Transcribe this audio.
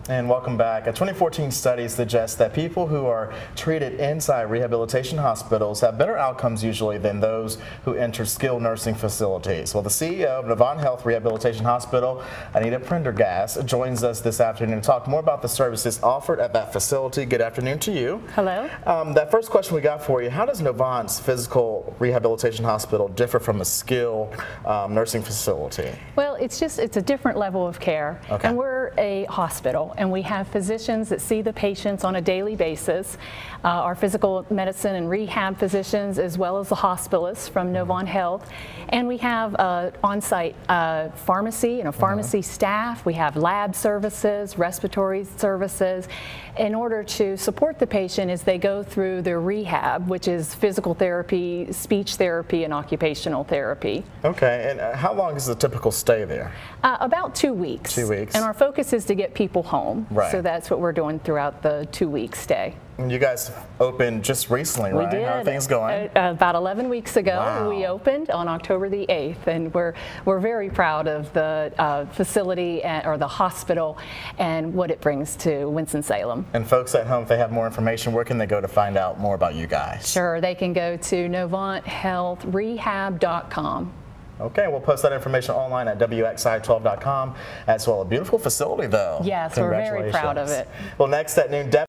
And welcome back. A 2014 study suggests that people who are treated inside rehabilitation hospitals have better outcomes usually than those who enter skilled nursing facilities. Well, the CEO of Novant Health Rehabilitation Hospital, Anita Prendergast, joins us this afternoon to talk more about the services offered at that facility. Good afternoon to you. Hello. That first question we got for you, how does Novant's physical rehabilitation hospital differ from a skilled nursing facility? Well, it's a different level of care. Okay. And we're a hospital, and we have physicians that see the patients on a daily basis. Our physical medicine and rehab physicians, as well as the hospitalists from Novant Health. And we have on-site pharmacy and a pharmacy staff. We have lab services, respiratory services, in order to support the patient as they go through their rehab, which is physical therapy, speech therapy, and occupational therapy. Okay, and how long is the typical stay there? About 2 weeks. 2 weeks. And our focus is to get people home. Right. So that's what we're doing throughout the 2-week stay. And you guys opened just recently, right? We did. How are things going? About 11 weeks ago, Wow. we opened on October the 8th, and we're very proud of the facility or the hospital and what it brings to Winston-Salem. And folks at home, if they have more information, where can they go to find out more about you guys? Sure, they can go to NovantHealthRehab.com. Okay, we'll post that information online at WXII12.com as well. A beautiful facility, though. Yes, we're very proud of it. Well, next at noon,